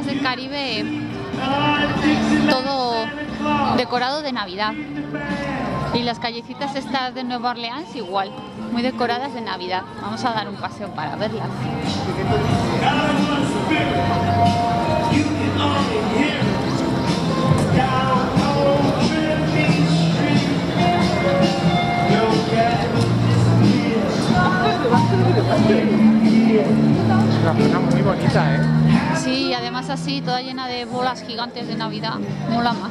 del Caribe, todo decorado de Navidad. Y las callecitas estas de Nueva Orleans igual, muy decoradas de Navidad. Vamos a dar un paseo para verlas. Una zona muy bonita, ¿eh? Sí, además así, toda llena de bolas gigantes de Navidad. Mola más.